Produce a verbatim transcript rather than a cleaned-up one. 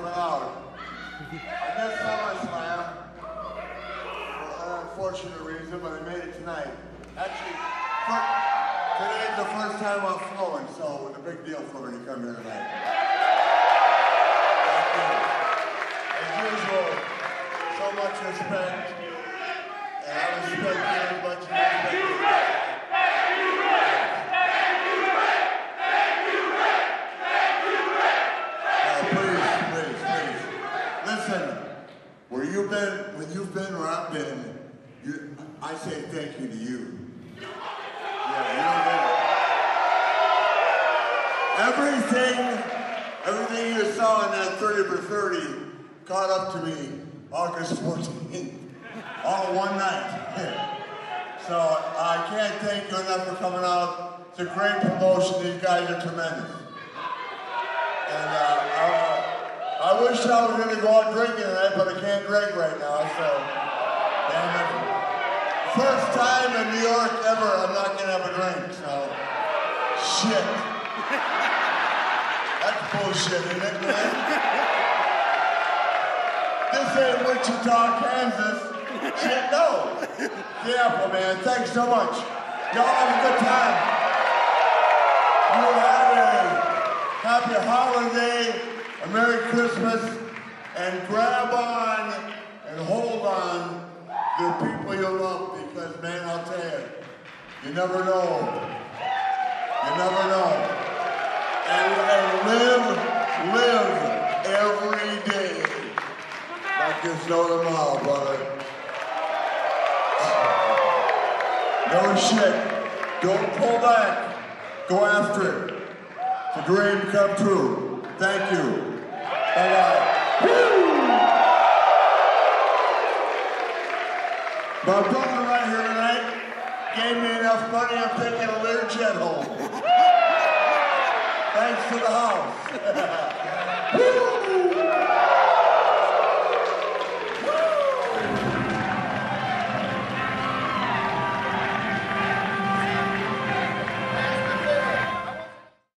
coming out. I missed SummerSlam for an unfortunate reason, but I made it tonight. Actually, today's the first time I'm flowing, so it's a big deal for me to come here tonight. Thank you. As usual, so much respect, and I respect you as much as you respect me. Where you've been, when you've been where I've been, you, I say thank you to you. Yeah, you know that. Everything, everything you saw in that thirty for thirty caught up to me August fourteenth, all in one night. So I can't thank you enough for coming out. It's a great promotion. These guys are tremendous. And uh, uh, I wish I was going to go out drinking tonight, but I can't drink right now, so damn it. First time in New York ever, I'm not going to have a drink, so shit. That's bullshit, isn't it, man? This ain't Wichita, Kansas. Shit, no. Yeah, man, thanks so much. Y'all have a good time. You have a happy holiday. A Merry Christmas, and grab on and hold on to the people you love, because, man, I'll tell you, you never know. You never know. And, and live, live every day like there's no tomorrow, brother. No shit. Don't pull back. Go after it. It's a dream come true. Thank you. Bye-bye. My brother right here tonight gave me enough money, I'm taking a Learjet home. Thanks to the house.